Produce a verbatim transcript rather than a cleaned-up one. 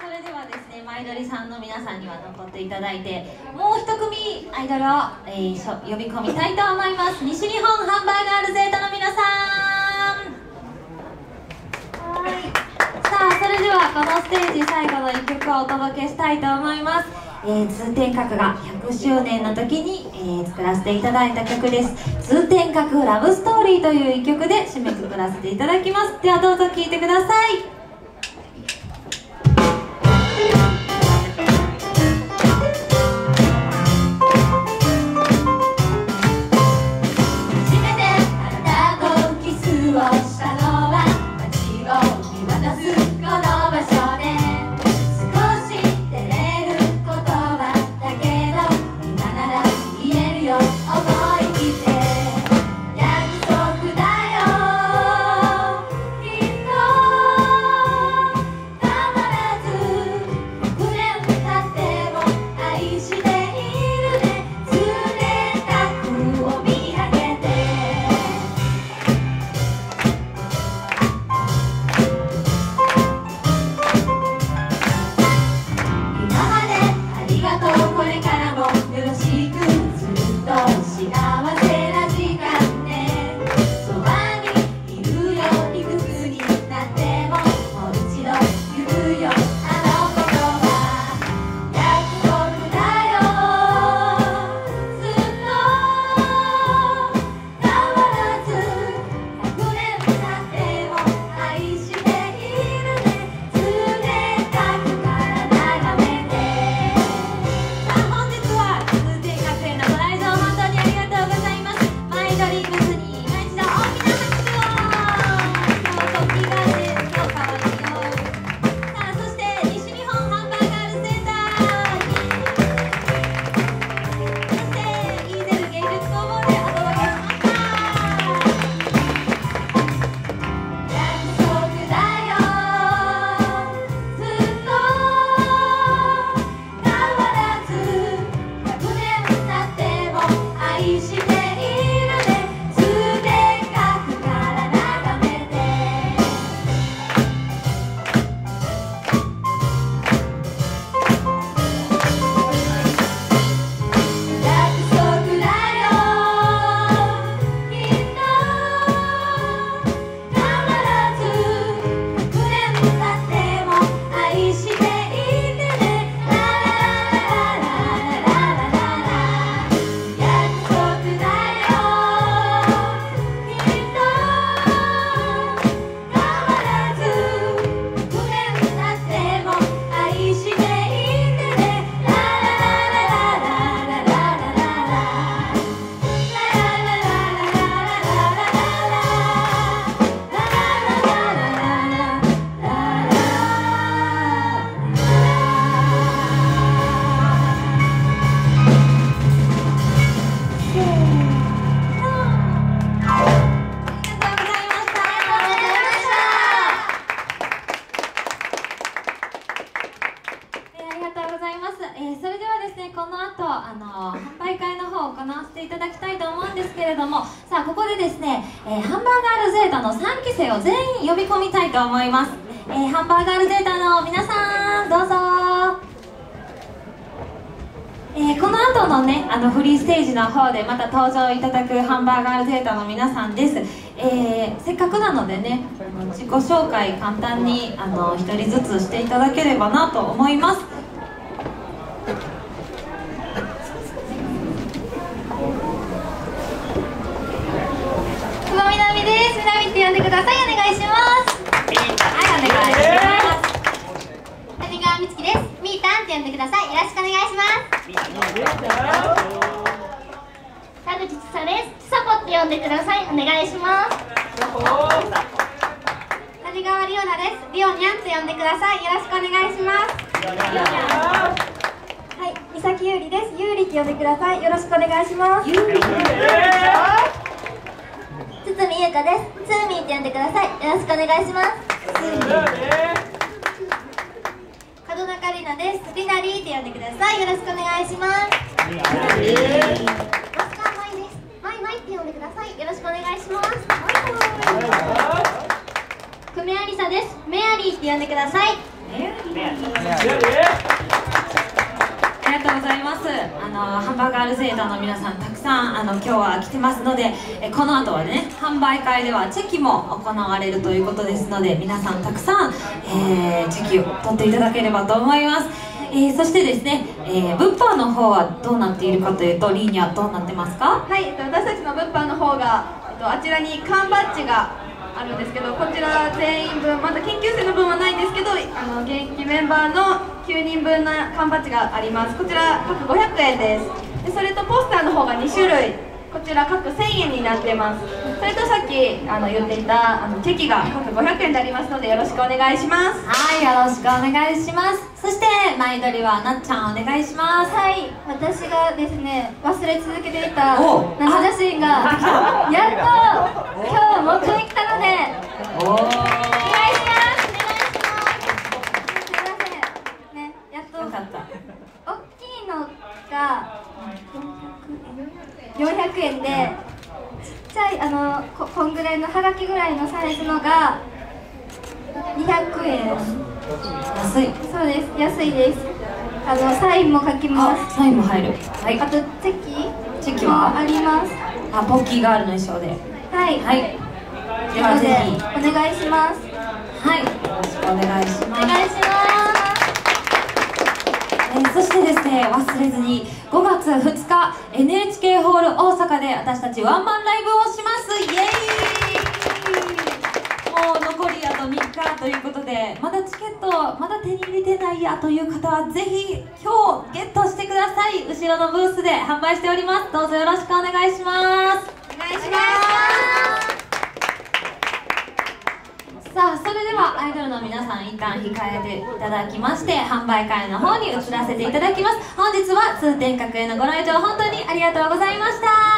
それではですね、マイドリさんの皆さんには残っていただいて、もう一組アイドルを、えー、呼び込みたいと思います。西日本ハンバーガールゼータの皆さん。はい。さあ、それではこのステージ最後のいっきょくをお届けしたいと思います。えー、通天閣がひゃくしゅうねんの時に、えー、作らせていただいた曲です。通天閣ラブストーリーといういっきょくで締めくくらせていただきます。ではどうぞ聴いてください。と思います。えー、ハンバーガールゼータの皆さんどうぞ。えー、この後のねあのフリーステージの方でまた登場いただくハンバーガールゼータの皆さんです。えー、せっかくなのでね自己紹介簡単にあの一人ずつしていただければなと思います。 久保みなみです。みなみって呼んでください。お願いします。はい、お願いします。谷川みつきです。みーたんって呼んでください。よろしくお願いします。田口ちさです。ちさぽって呼んでください。お願いします。谷川りおなです。りおにゃんって呼んでください。よろしくお願いします。はい、みさきゆうりです。ゆうりって呼んでください。よろしくお願いします。つつみゆうかです。つーみーって呼んでください。よろしくお願いします。門中りなです。りなりーって呼んでください。よろしくお願いします。マスカーマイです。マイマイって呼んでください。よろしくお願いします。久米ありさです。メアリーって呼んでください。メアリー。 のハンバーガールゼータの皆さんたくさんあの今日は来てますので、えこの後はね販売会ではチェキも行われるということですので、皆さんたくさん、えー、チェキを取っていただければと思います。えー、そしてですね、えー、物販の方はどうなっているかというと、リーニャどうなってますか？ はい、私たちの物販の方が、えっと、あちらに缶バッジがあるんですけど、こちら全員分、まだ研究生の分はないんですけど、あの現役メンバーのきゅうにんぶんの缶バッジがあります。こちら各ごひゃくえんです。でそれとポスターの方がにしゅるい、こちら各せんえんになってます。それとさっきあの言っていたあのチェキが各ごひゃくえんでありますので、よろしくお願いします。 はい、よろしくお願いします。そして前撮りはなっちゃんお願いします。 はい、私がですね忘れ続けていた生写真がやっと今日持ってきたのでお願いします。お願いしますすいませんね、やっとよかった。 大きいのがよんひゃくえんで、ちっちゃいあの こ, こんぐらいのハガキぐらいのサイズのがにひゃくえん。 安い。 そうです、安いです。あのサインも書きます。 サインも入る。はい。 あとチェキチェキはあります。 あ、ポッキーガールの衣装で。 はいはい。ではぜひお願いします。 はい、よろしくお願いします。 お願いします。 えー、そしてですね、忘れずにごがつふつか エヌエイチケー ホール大阪で私たちワンマンライブをします。イエーイ。もう残りあとみっかということで、まだチケットまだ手に入れてないやという方はぜひ今日ゲットしてください。後ろのブースで販売しております。どうぞよろしくお願いします。 お願いします。 さあ、それではアイドルの皆さん一旦控えていただきまして、販売会の方に移らせていただきます。本日は通天閣へのご来場本当にありがとうございました。